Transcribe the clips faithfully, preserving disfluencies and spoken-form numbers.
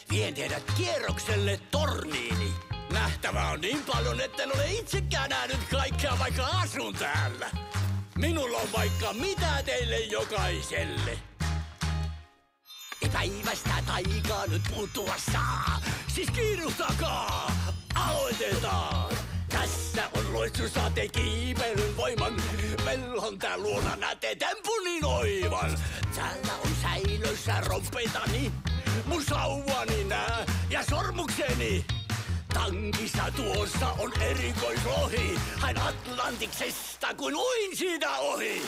Vien teidät kierrokselle torniini. Nähtävää on niin paljon, etten ole itsekään nähnyt kaikkea, vaikka asun täällä. Minulla on vaikka mitä teille jokaiselle. Päivästä taikaa nyt puuttua saa. Siis kiiruhtakaa! Aloitetaan! Tässä on loitsusate kiipeilyn voiman. Velhon tää luona näte tempunin oivan. Täällä on säilössä rompeitani, mun sauvani nää ja sormukseni. Tankissa tuossa on erikoislohi. Hain Atlantiksesta kuin uin siitä ohi.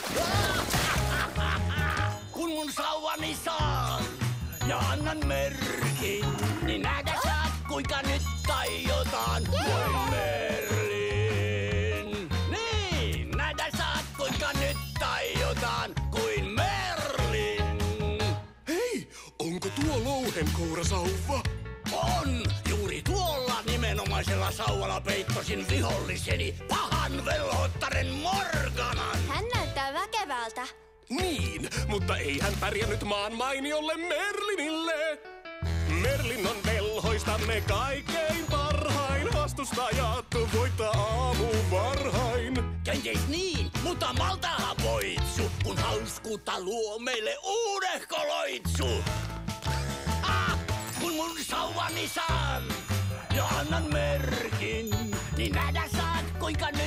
Kun mun sauvani saan ja annan merkin, niin nähdä saat kuinka nyt taiotaan kuin Merlin. Niin, nähdä saat kuinka nyt taiotaan kuin Merlin. Hei, onko tuo louhenkourasauva? On! Juuri tuolla nimenomaisella sauvalla peittosin viholliseni, pahan velhottaren Morganan. Hän näyttää väkevältä. Niin, mutta ei hän pärjännyt maan mainiolle Merlinille. Merlin on velhoistamme kaikkein parhain. Vastustajat voittaa aamu varhain. Kenties niin, mutta maltahan voitsu, kun hauskuutta luo meille uudehko loitsu. Ah, kun mun sauvani saan ja annan merkin, niin nähdä saat kuinka